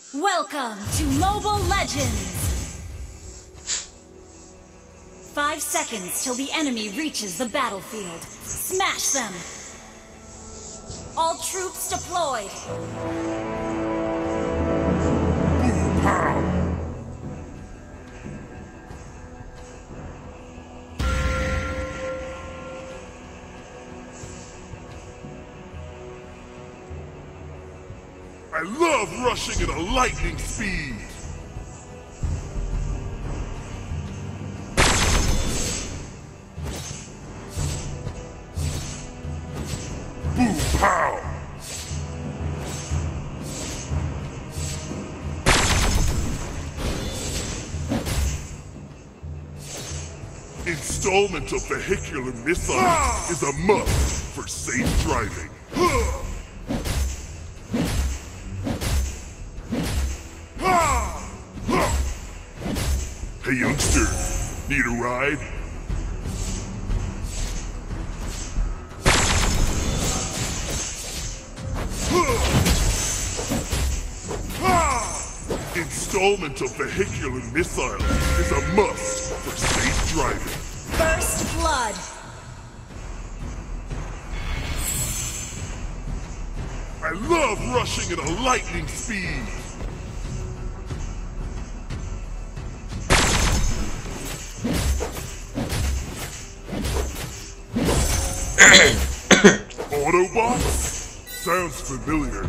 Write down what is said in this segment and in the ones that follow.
Welcome to Mobile Legends! 5 seconds till the enemy reaches the battlefield. Smash them! All troops deployed! I love rushing at a lightning speed! Boom pow! Installment of vehicular missiles is a must for safe driving. Hey youngster, need a ride? Installment of vehicular missiles is a must for safe driving. First blood! I love rushing at a lightning speed! Autobots? Sounds familiar.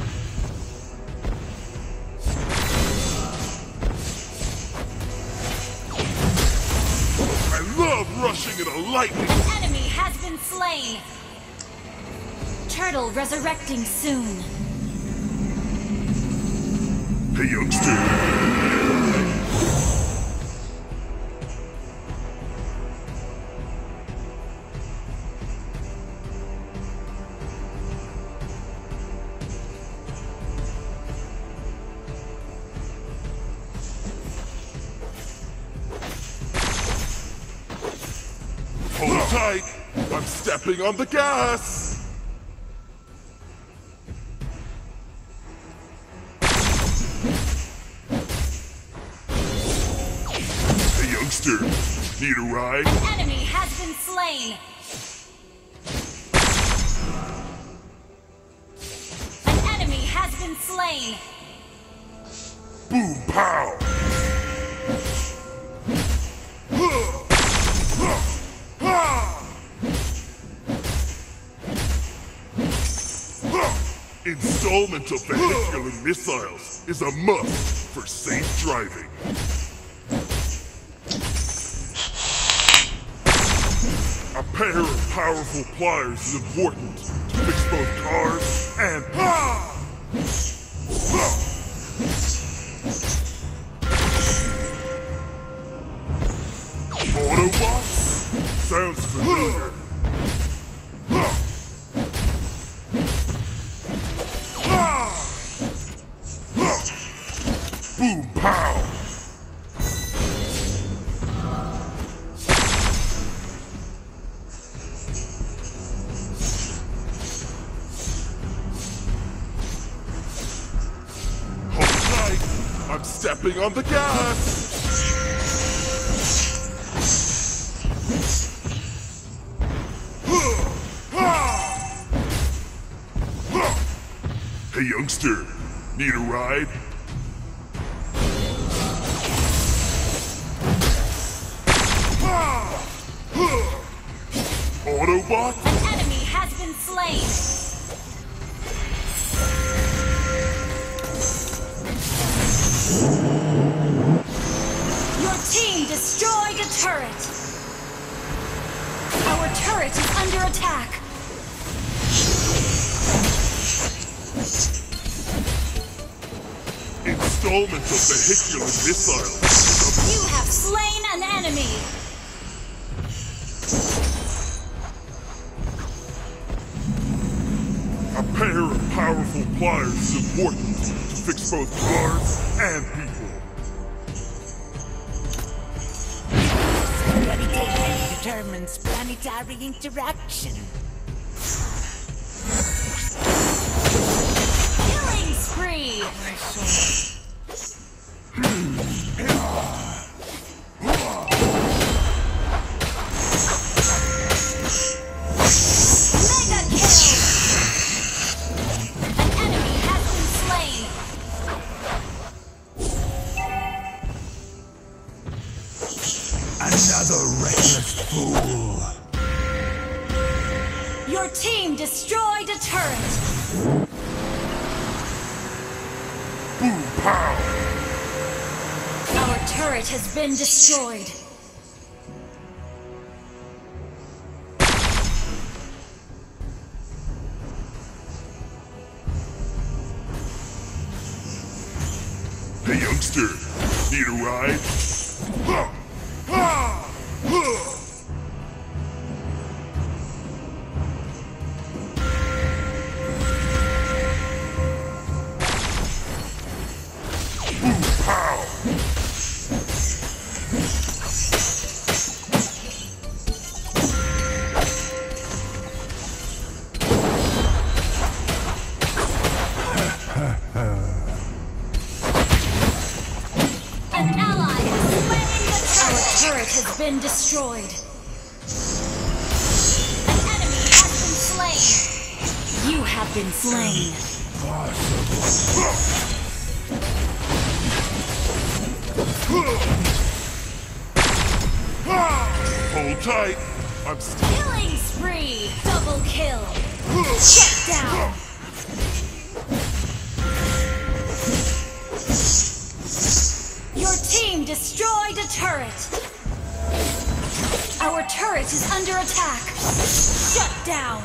I love rushing at a lightning. An enemy has been slain! Turtle resurrecting soon. Hey youngster. Hold tight, I'm stepping on the gas! Hey youngster, need a ride? An enemy has been slain! An enemy has been slain! Boom pow! Installment of vehicular missiles is a must for safe driving. A pair of powerful pliers is important to fix both cars and Autobots? Sounds familiar. Boom pow! Hold tight, I'm stepping on the gas! Hey youngster, need a ride? Autobot? An enemy has been slain! Your team destroyed a turret! Our turret is under attack! Installment of vehicular missiles. You have slain an enemy! A pair of powerful pliers is important to fix both cars and people. Gravitation determines planetary interaction. Killing spree! My soul. destroyed a turret! Boom pow! Our turret has been destroyed. Hey youngster, need a ride? Ha! Ha! Ha! Boom pow! An ally has slain the turret! Our turret has been destroyed. An enemy has been slain. You have been slain. Hold tight. I'm still. Killing spree! Double kill! Shut down! Your team destroyed a turret! Our turret is under attack! Shut down!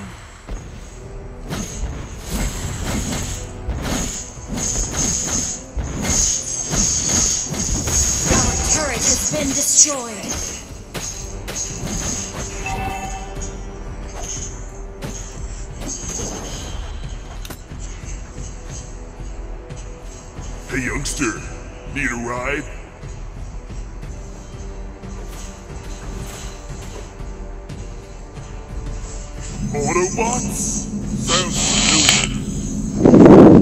Our turret has been destroyed! Hey youngster, need a ride? Autobots? Sounds familiar.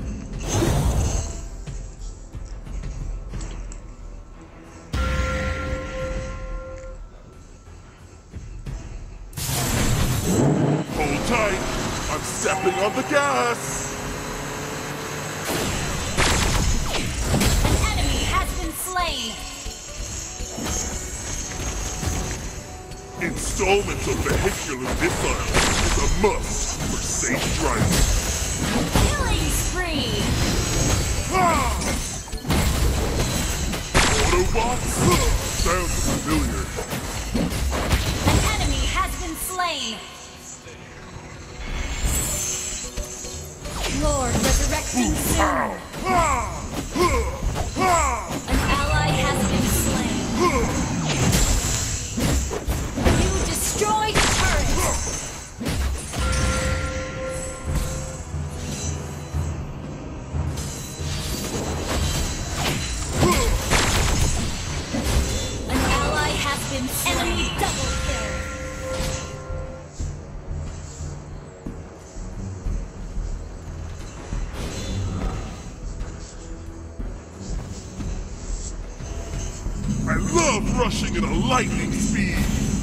Hold tight, I'm stepping on the gas! An enemy has been slain! Installments of vehicular missiles is a must for safe driving. Killing spree! Ah! Autobots? Sounds familiar. An enemy has been slain! Lord resurrecting soon! Pow! Ah! Ah! An ally has been slain! You destroyed a turret! An ally has been slain! Enemy double kill! I love rushing at a lightning speed!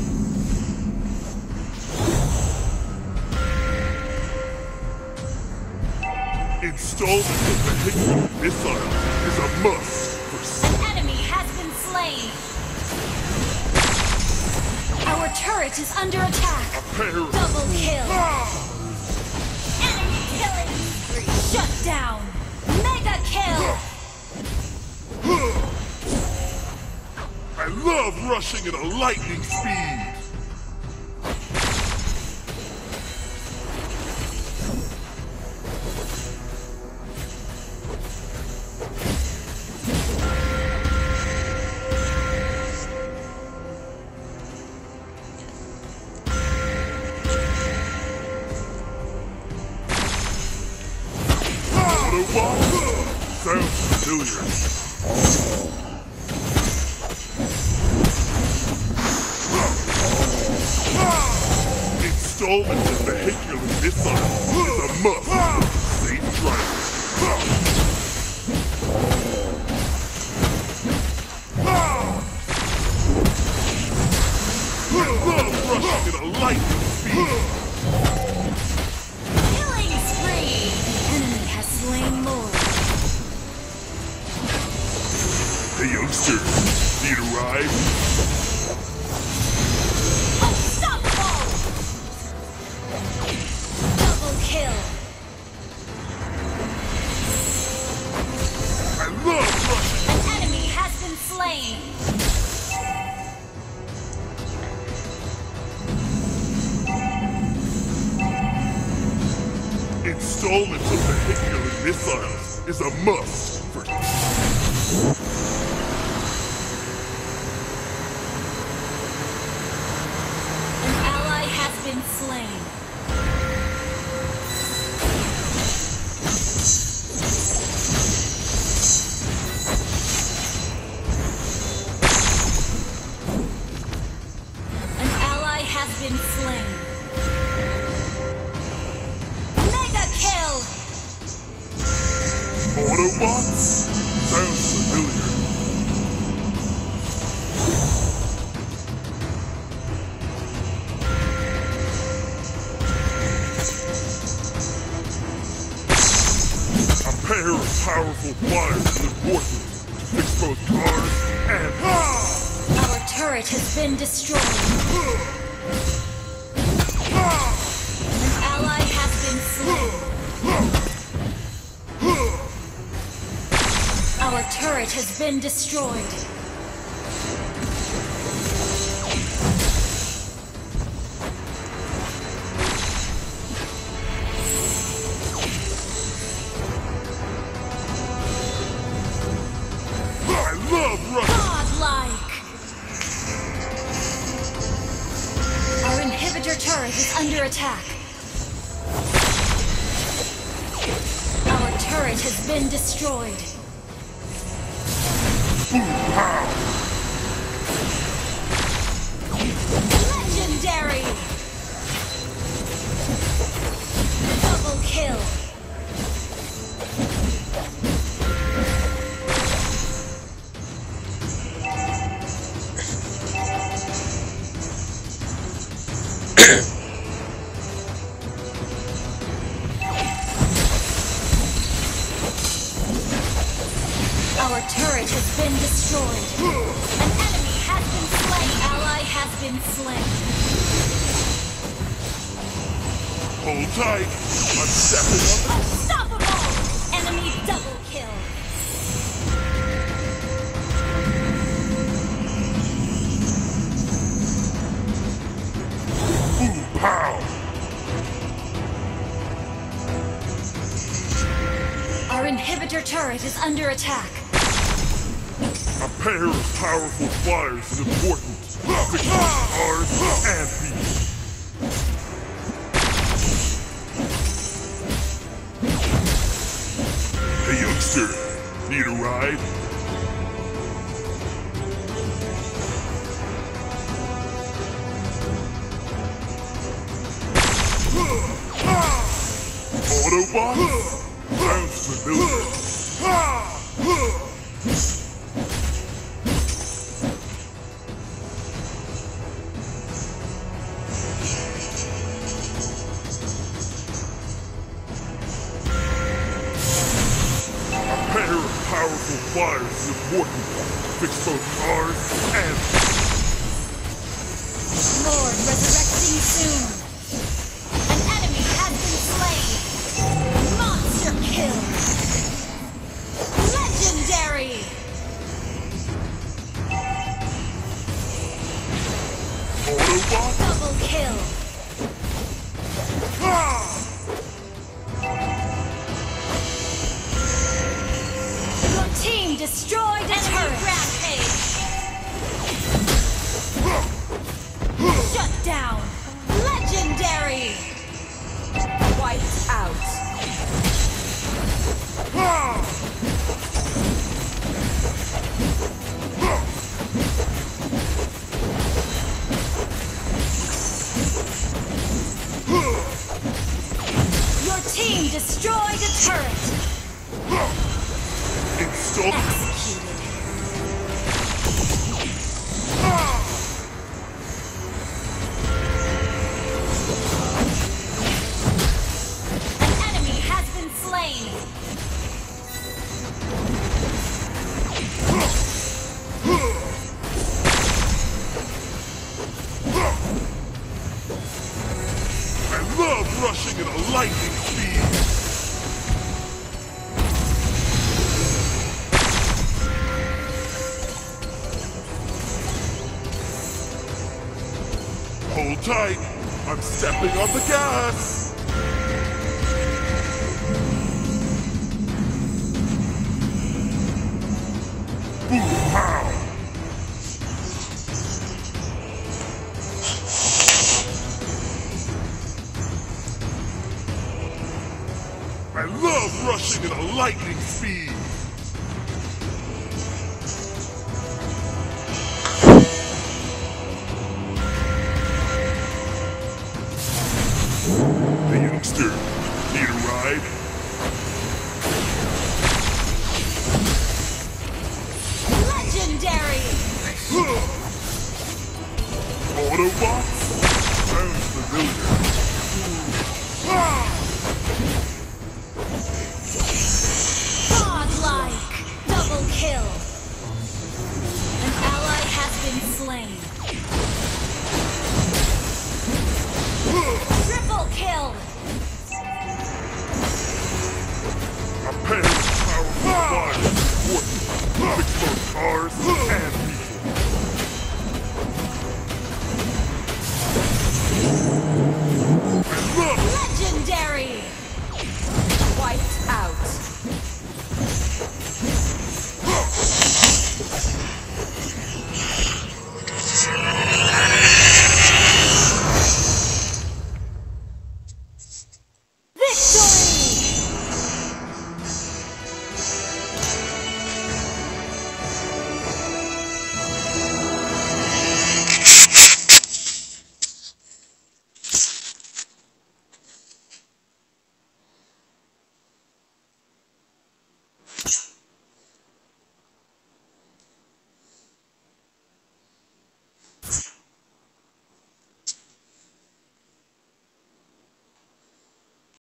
Installments of vehicular missiles is a must for An enemy has been slain! Our turret is under attack! a pair of... Double kill! Ah! Enemy killing spree! Shut down! Mega kill! I love rushing at a lightning speed! Autobot? Sounds familiar. Installments of vehicular missiles is a must for safe driving. I love rushing at a lightning speed! Killing spree! Enemy has slain Lord. Hey youngster, need a ride? Unstoppable! Installment of vehicular missiles is a must for... An ally has been slain. An ally has been slain. Mega kill! Autobots? Sounds familiar. A pair of powerful pliers is important to fix both cars and... Our turret has been destroyed. An ally has been slain. Our turret has been destroyed. I love Russia! Godlike! Our inhibitor turret is under attack. Our turret has been destroyed. Pow! Legendary! Double kill! Our turret has been destroyed. An enemy has been slain. Ally has been slain. Hold tight. I'm stepping up. Unstoppable! Enemy double kill. Boom, pow! Our inhibitor turret is under attack. A pair of powerful pliers is important to fix both cars and people. Hey youngster, need a ride? Autobots? Sounds familiar. A pair of powerful pliers is important to fix both cars and... Lord resurrecting soon. An enemy has been slain. Monster kill. Legendary. Autobot? Double kill. Your team destroyed a turret. Rampage. Shut down. Legendary. Wiped out. Your team destroyed a turret. Install... Executed. An enemy has been slain. I love rushing at a lightning speed. Hold tight. I'm stepping on the gas. I love rushing at a lightning speed. The youngster, need a ride?